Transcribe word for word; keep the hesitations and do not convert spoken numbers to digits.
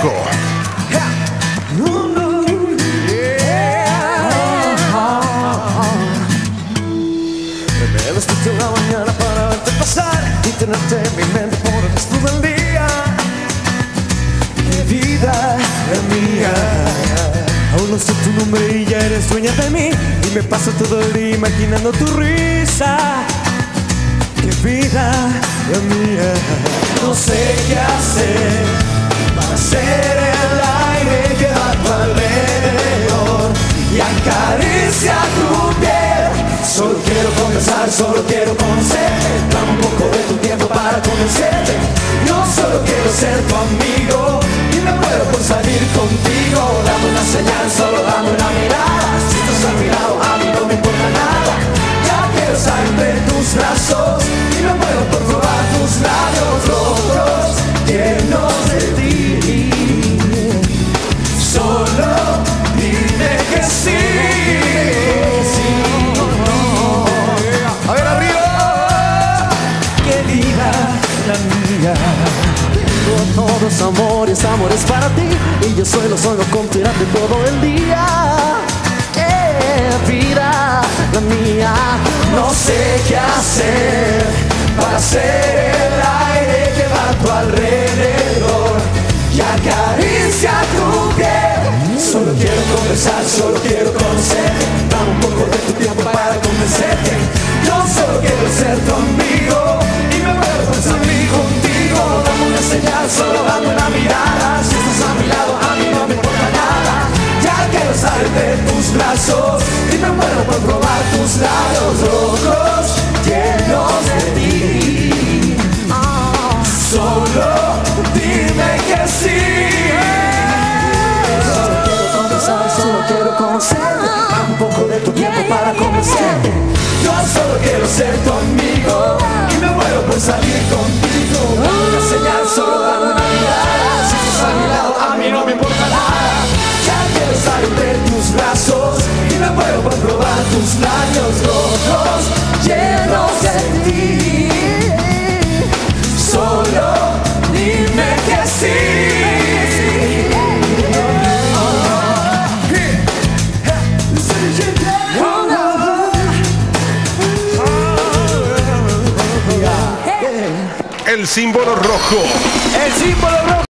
rojo. Me despierto en la mañana para verte pasar y tenerte en mi mente por el resto del día. Qué vida la mía. Aún no sé tu nombre y ya eres dueña de mí, y me paso todo el día imaginando tu risa. Qué vida la mía. No sé qué hacer para ser el aire que va a tu alrededor y acaricia tu piel. Solo quiero conversar, solo quiero conocerte. Dame un poco de tu tiempo para convencerte. Yo solo quiero ser tu amigo y me muero por salir contigo. Dame una señal, solo dame una mirada. Si estás a mi lado, a mí no me importa nada. Ya quiero estar entre tus brazos y me muero por probar tus labios rojos llenos de ti. Solo dime que sí. A ver, arriba. Qué vida la mía. Tengo todos amores, amores para ti, y yo solo solo contirarte todo el día. Qué vida la mía. No sé qué hacer para ser el aire que va a tu alrededor y acaricia tu piel. Solo quiero conversar, solo quiero conocerte. Dame un poco de tu tiempo para convencerte. Yo solo quiero ser tu amigo y me muero por salir contigo. Dame una señal, solo dame una mirada. Si estás a mi lado, a mí no me importa nada. Ya quiero estar entre tus brazos y me muero por probar tus labios rojos llenos de ti. Solo dime que sí. Solo quiero conversar, solo quiero conocerte. Dame un poco de tu tiempo para convencerte. Yo solo quiero ser tu amigo y me muero por salir contigo. Dame una señal, solo dame una mirada. Si estás a mi lado, a mí no me importa nada. Ya quiero estar entre tus brazos y me muero por probar tus labios rojos llenos de ti. Solo dime que sí. El símbolo rojo. El símbolo rojo.